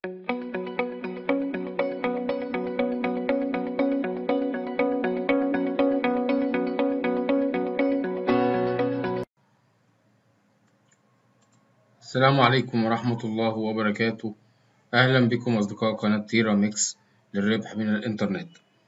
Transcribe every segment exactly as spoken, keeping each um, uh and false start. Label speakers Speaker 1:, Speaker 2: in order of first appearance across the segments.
Speaker 1: السلام عليكم ورحمة الله وبركاته. أهلا بكم أصدقاء قناة تيرا ميكس للربح من الإنترنت.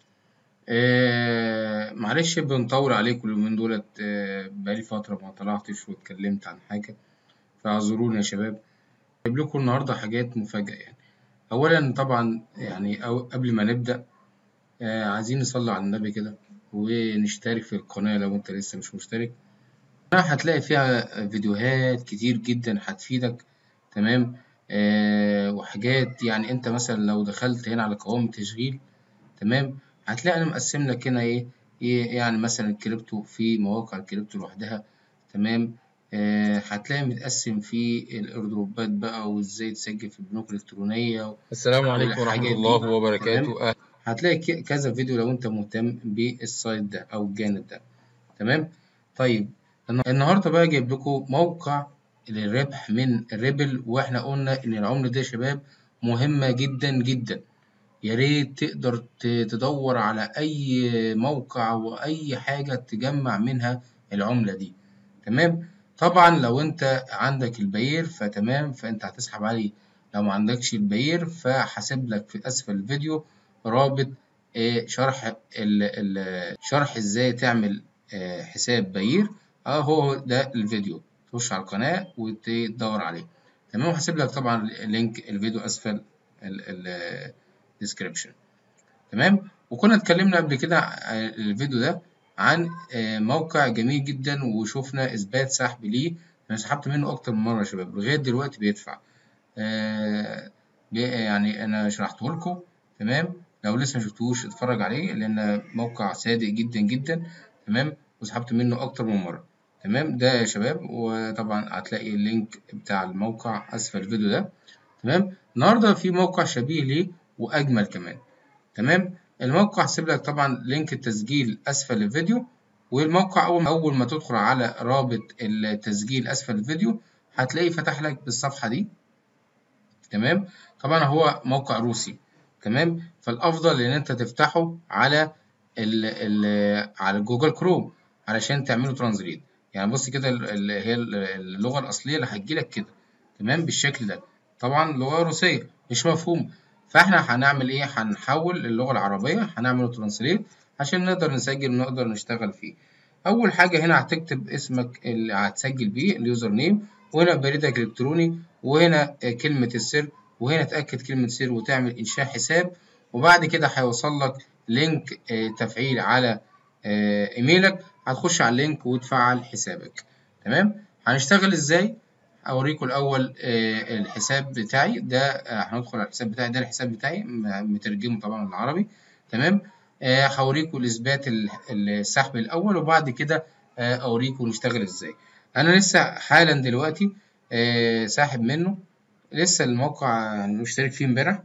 Speaker 1: آه معلش بنطول عليكم اليومين دولت. آه بقالي فترة ما طلعتش واتكلمت عن حاجة، فاعذروني يا شباب. جايب لكم النهاردة حاجات مفاجأة. يعني أولا طبعا يعني أو قبل ما نبدأ آه عايزين نصلي على النبي كده ونشترك في القناة لو أنت لسه مش مشترك. هتلاقي فيها فيديوهات كتير جدا هتفيدك. تمام. آه وحاجات يعني انت مثلا لو دخلت هنا على قوائم التشغيل، تمام، هتلاقي انا مقسم لك هنا ايه, إيه يعني مثلا الكريبتو، في مواقع الكريبتو لوحدها. تمام. آه هتلاقي متقسم في الايردروبات بقى، وازاي تسجل في البنوك الالكترونيه
Speaker 2: السلام عليكم ورحمة
Speaker 1: والحاجات
Speaker 2: الله
Speaker 1: دي. تمام.
Speaker 2: وبركاته. أهلا.
Speaker 1: هتلاقي ك- كذا فيديو لو انت مهتم بالسايت ده او الجانب ده. تمام. طيب النهارده بقى جايب لكم موقع للربح من الريبل، واحنا قلنا ان العملة دي يا شباب مهمة جدا جدا. يا ريت تقدر ت- تدور على اي موقع واي حاجة تجمع منها العملة دي. تمام. طبعا لو انت عندك الباير فتمام، فانت هتسحب عليه. لو ما عندكش الباير فحاسب لك في اسفل الفيديو رابط آه، شرح ال ال شرح ازاي تعمل آه، حساب باير. اه هو ده الفيديو، تخش على القناة وتدور عليه. تمام. وهسيب لك طبعا لينك الفيديو اسفل الديسكريبشن. تمام. وكنا اتكلمنا قبل كده ع- الفيديو ده عن آه، موقع جميل جدا، وشوفنا اثبات سحب ليه. انا سحبت منه اكتر من مره يا شباب، لغايه دلوقتي بيدفع. آه، بي- يعني انا شرحته لكم. تمام. لو لسه ما شفتوش اتفرج عليه، لان موقع صادق جدا جدا. تمام. وسحبت منه اكتر من مره. تمام. ده يا شباب، وطبعا هتلاقي اللينك بتاع الموقع اسفل الفيديو ده. تمام. النهارده في موقع شبيه ليه واجمل كمان. تمام. الموقع هسيب لك طبعا لينك التسجيل اسفل الفيديو. والموقع اول اول ما تدخل على رابط التسجيل اسفل الفيديو هتلاقيه فتح لك بالصفحه دي. تمام. طبعا هو موقع روسي. تمام. فالافضل ان انت تفتحه على ال ال على جوجل كروم علشان تعمله ترانزليت. يعني بص كده، ال- ال- هي ال- اللغه الاصليه اللي هتجيلك كده. تمام. بالشكل ده. طبعا لغه روسيه مش مفهوم. فاحنا هنعمل ايه؟ هنحول اللغه العربيه، هنعمله ترانسليت عشان نقدر نسجل ونقدر نشتغل فيه. اول حاجه هنا هتكتب اسمك اللي هتسجل بيه، اليوزر نيم، وهنا بريدك الالكتروني، وهنا آه، كلمة السر، وهنا تأكد كلمة سر وتعمل إنشاء حساب. وبعد كده هيوصل لك لينك آه، تفعيل على آه، إيميلك. هتخش على اللينك وتفعل حسابك. تمام. هنشتغل إزاي؟ أوريكم الأول آه، الحساب بتاعي ده. آه، هندخل على الحساب بتاعي ده، الحساب بتاعي م- مترجمه طبعا بالعربي. تمام. آه، هوريكم الإثبات ال- السحب الأول، وبعد كده آه، أوريكم نشتغل إزاي. أنا لسه حالا دلوقتي آه، ساحب منه. لسه الموقع يعني مشترك فيه امبارح.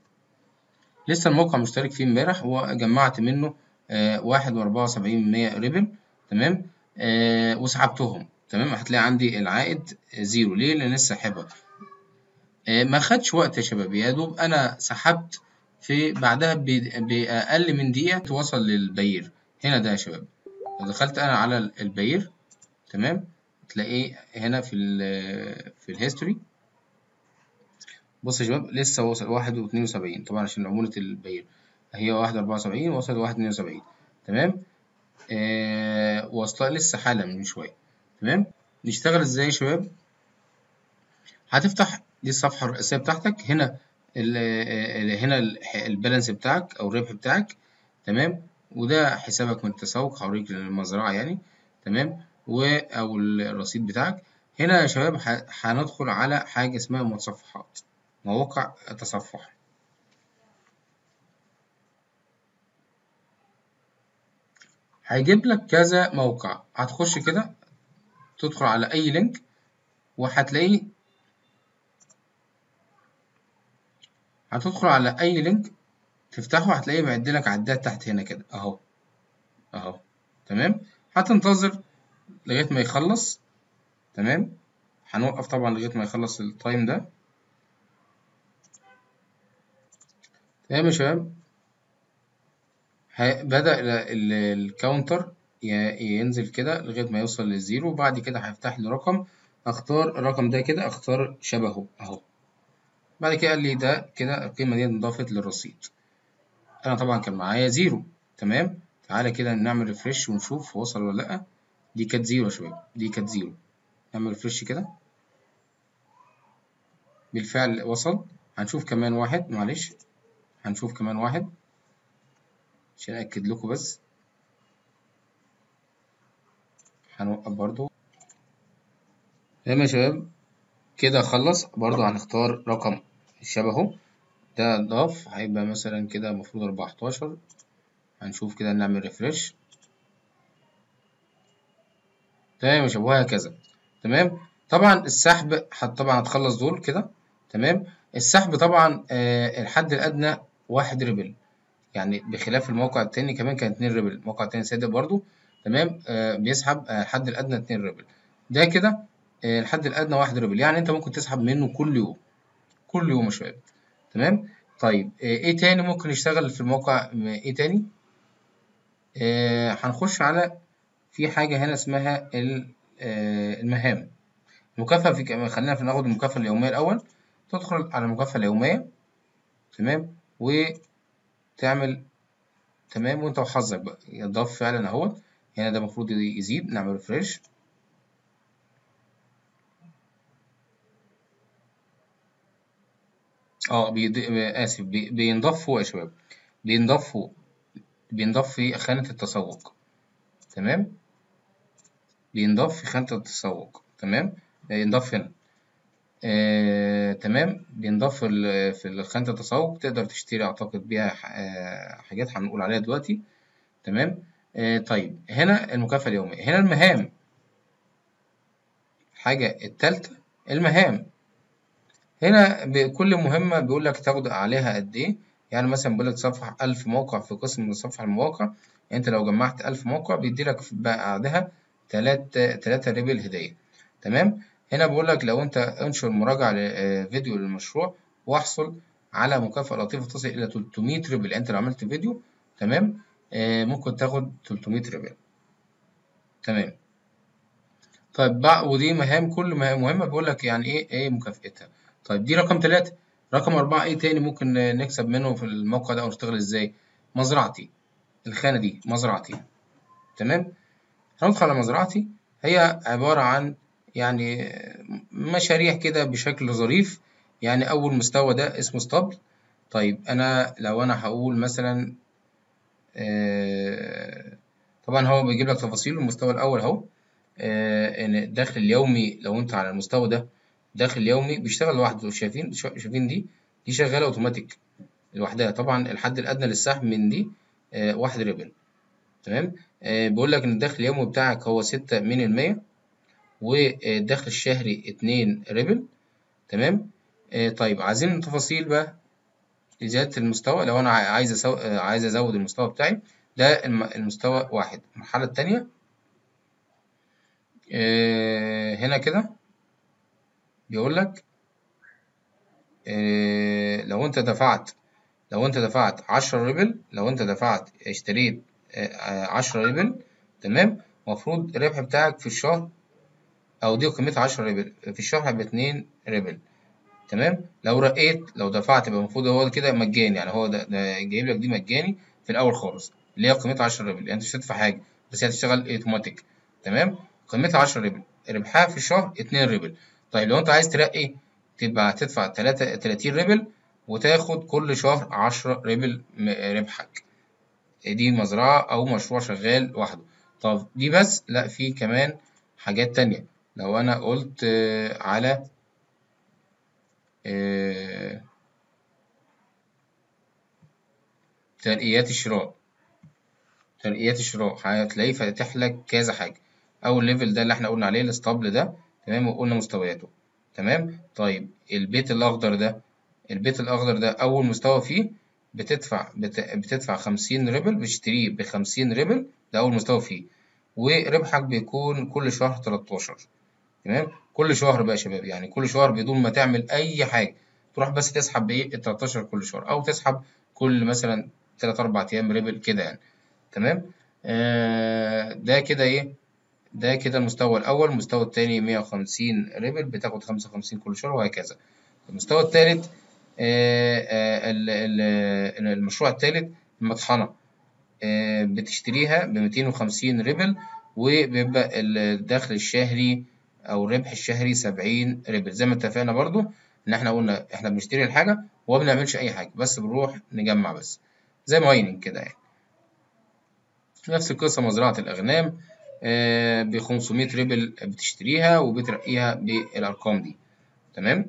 Speaker 1: لسه الموقع مشترك فيه امبارح، وجمعت منه آه، واحد وأربعة وسبعين من مية ريبل. تمام. آه، وسحبتهم. تمام. هتلاقي عندي العائد زيرو. ليه؟ لأن لسه ساحبها. آه، ما خدش وقت يا شباب، يا دوب أنا سحبت في بعدها ب- بأقل من دقيقة وصل للبير. هنا ده يا شباب، لو دخلت أنا على البير، تمام، تلاقيه هنا في ال في الهيستوري. بص يا شباب، لسه وصل واحد واتنين وسبعين طبعا عشان عمولة البير هي واحد وأربعة وسبعين، وصل واحد اتنين وسبعين. تمام. آه واصلة لسه حالا من شوية. تمام. نشتغل ازاي يا شباب؟ هتفتح دي الصفحة الرئيسية بتاعتك. هنا ال ال هنا ال- البالانس بتاعك أو الربح بتاعك. تمام. وده حسابك من التسوق، هوريك المزرعة يعني. تمام. و أو الرصيد بتاعك. هنا يا شباب ه- هندخل على حاجة اسمها متصفحات، مواقع تصفح. هيجيب لك كذا موقع. هتخش كده تدخل على أي لينك وهتلاقيه. هتدخل على أي لينك تفتحه هتلاقيه معدلك عداد تحت هنا كده أهو. أهو. تمام. هتنتظر لغاية ما يخلص. تمام. هنوقف طبعا لغاية ما يخلص التايم ده. تمام يا شباب. ه- بدأ ال- ال- الكاونتر ي- ينزل كده لغاية ما يوصل للزيرو، وبعد كده هيفتح لي رقم، اختار الرقم ده كده، اختار شبهه اهو. بعد كده قال لي ده كده القيمة دي انضافت للرصيد. انا طبعا كان معايا زيرو. تمام. تعالى كده نعمل ريفرش ونشوف وصل ولا لأ. دي كانت زيرو يا شباب، دي كانت زيرو. نعمل ريفرش كده، بالفعل وصل. هنشوف كمان واحد، معلش، هنشوف كمان واحد عشان أأكد لكم بس. هنوقف برضو. تمام يا شباب، كده خلص. برضو هنختار رقم شبهه، ده ضاف، هيبقى مثلا كده المفروض أربعتاشر. هنشوف كده، نعمل ريفرش. تمام يا شباب، وهكذا. تمام. طبعا السحب حت طبعا هتخلص دول كده. تمام. السحب طبعا آه الحد الأدنى واحد ريبل، يعني بخلاف الموقع التاني كمان كان اتنين ريبل. الموقع التاني صادق برضو. تمام. آه بيسحب آه الحد الأدنى اتنين ريبل. ده كده آه الحد الأدنى واحد ريبل، يعني أنت ممكن تسحب منه كل يوم، كل يوم يا شباب. تمام. طيب آه إيه تاني ممكن يشتغل في الموقع؟ إيه تاني؟ آه هنخش على، في حاجة هنا اسمها ال- آه المهام. مكافأة في كمان، خلينا في ناخد المكافأة اليومية الأول. تدخل على المكافأة اليومية. تمام. وتعمل تمام، وأنت وحظك بقى يضاف فعلا أهوت. هنا ده المفروض يزيد، نعمل ريفريش. اه بيض... آسف، بي... بينضاف فوق يا شباب، بينضاف فوق، بينضاف في خانة التسوق. تمام. بينضاف في خانة التسوق. تمام. ينضاف هنا. آه، تمام. بينضاف في ال- في خانة التسوق، تقدر تشتري أعتقد بيها ح- آه، حاجات هنقول عليها دلوقتي. تمام. آه، طيب هنا المكافأة اليومية، هنا المهام. الحاجة التالتة المهام. هنا بكل مهمة بيقول لك تاخد عليها قد إيه. يعني مثلا بيقول لك صفحة ألف موقع في قسم من صفحة المواقع. يعني أنت لو جمعت ألف موقع بيدي لك بعدها تلاتة تلاتة ريبل هدية. تمام. هنا بيقول لك لو أنت انشر مراجعة لفيديو للمشروع واحصل على مكافأة لطيفة تصل إلى تلتمية ريبل. يعني أنت لو عملت فيديو، تمام، آه، ممكن تاخد تلتمية ريبل. تمام. طيب بقى، ودي مهام، كل مه- مهمة بيقول لك يعني ايه ايه مكافأتها. طيب دي رقم ثلاثة. رقم أربعة ايه تاني ممكن نكسب منه في الموقع ده أو نشتغل ازاي؟ مزرعتي. الخانة دي مزرعتي. تمام. هندخل على مزرعتي. هي عبارة عن يعني مشاريع كده بشكل ظريف. يعني أول مستوى ده اسمه اسطبل. طيب أنا لو أنا هقول مثلا آه، طبعا هو بيجيب لك تفاصيل المستوى الأول أهو. آه، ان الدخل اليومي لو انت على المستوى ده، الدخل اليومي بيشتغل لوحده. شايفين شايفين دي دي شغاله اوتوماتيك لوحدها. طبعا الحد الادنى للسحب من دي آه، واحد ريبل. تمام. آه، بيقول لك ان الدخل اليومي بتاعك هو ستة من المية، والدخل الشهري اتنين ريبل. تمام. آه، طيب عايزين تفاصيل بقى لزيادة المستوى. لو انا عايز أسو... آه، عايز ازود المستوى بتاعي، ده الم- المستوى واحد. المرحلة التانية آه، هنا كده بيقول لك آه، لو انت دفعت لو انت دفعت عشرة ريبل، لو انت دفعت اشتريت آه، عشرة ريبل. تمام. المفروض الربح بتاعك في الشهر، او دي قيمتها عشرة ريبل في الشهر، هيبقى اتنين ريبل. تمام. لو رقيت، لو دفعت، يبقى المفروض هو كده مجاني. يعني هو ده, ده جايب لك دي مجاني في الاول خالص، اللي هي قيمتها عشرة ريبل. يعني انت مش هتدفع حاجه، بس هي هتشتغل اوتوماتيك. تمام. قيمتها عشرة ريبل، ربحها في الشهر اتنين ريبل. طيب لو انت عايز ترقي، تبقى هتدفع تلاتة تلاتين ريبل، وتاخد كل شهر عشرة ريبل م- ربحك. دي مزرعه او مشروع شغال لوحده. طب دي بس؟ لا، في كمان حاجات تانية. لو انا قلت آه، على آه، ترقيات الشراء. ترقيات الشراء هتلاقيه فاتح لك كذا حاجة. أول ليفل ده اللي احنا قلنا عليه الاسطبل ده. تمام. وقلنا مستوياته. تمام. طيب البيت الأخضر ده، البيت الأخضر ده أول مستوى فيه بتدفع بت... بتدفع خمسين ريبل، بتشتريه بخمسين ريبل. ده أول مستوى فيه، وربحك بيكون كل شهر تلتاشر. تمام. كل شهر بقى يا شباب، يعني كل شهر بدون ما تعمل أي حاجة، تروح بس تسحب بإيه ال تلتاشر كل شهر، أو تسحب كل مثلا تلات أربع أيام ريبل كده يعني. تمام. آه ده كده إيه، ده كده المستوى الأول. المستوى التاني مية وخمسين ريبل بتاخد خمسة وخمسين كل شهر وهكذا. المستوى التالت آه آه ال- ال- المشروع التالت المطحنة، آه بتشتريها بميتين وخمسين ريبل، وبيبقى الدخل الشهري أو الربح الشهري سبعين ريبل. زي ما اتفقنا برضو إن إحنا قلنا إحنا بنشتري الحاجة وما بنعملش أي حاجة، بس بنروح نجمع بس، زي مايننج كده يعني. نفس القصة مزرعة الأغنام، ب خمسمية ريبل بتشتريها وبترقيها بالأرقام دي. تمام.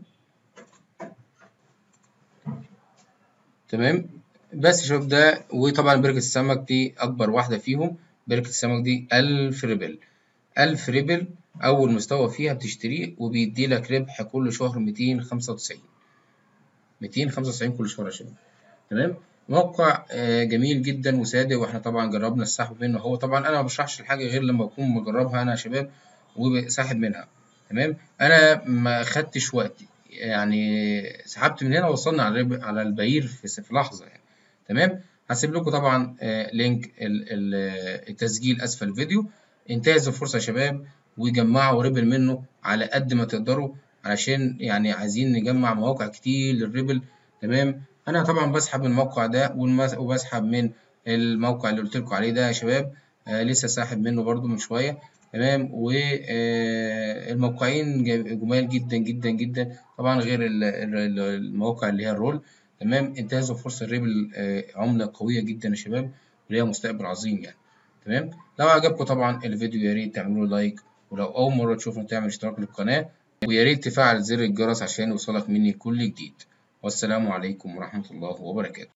Speaker 1: تمام. بس يا شباب ده، وطبعا بركة السمك دي أكبر واحدة فيهم. بركة السمك دي ألف ريبل. ألف ريبل أول مستوى فيها بتشتريه، وبيدي لك ربح كل شهر ميتين خمسة وتسعين. ميتين خمسة وتسعين كل شهر يا شباب. تمام. موقع آه، جميل جدا وصادق، واحنا طبعا جربنا السحب منه. هو طبعا انا ما بشرحش الحاجه غير لما اكون مجربها انا يا شباب وساحب منها. تمام. انا ما خدتش وقتي يعني، سحبت من هنا وصلنا على الرب- على البعير في في لحظه يعني. تمام. هسيب لكم طبعا آه، لينك ال- ال- التسجيل اسفل الفيديو. انتهزوا الفرصه يا شباب وجمعوا ريبل منه على قد ما تقدروا، علشان يعني عايزين نجمع مواقع كتير للريبل. تمام. انا طبعا بسحب من الموقع ده والمس- وبسحب من الموقع اللي قلت لكم عليه ده يا شباب. آه لسه ساحب منه برضو من شويه. تمام. والموقعين جمال جدا جدا جدا طبعا، غير ال- ال- المواقع اللي هي الرول. تمام. انتهزوا فرصه الريبل، آه عمله قويه جدا يا شباب وليها مستقبل عظيم يعني. تمام. لو عجبكم طبعا الفيديو يا ريت تعملوا لايك، ولو اول مره تشوفنا تعمل اشتراك للقناه، ويا ريت تفعل زر الجرس عشان يوصلك مني كل جديد. والسلام عليكم ورحمة الله وبركاته.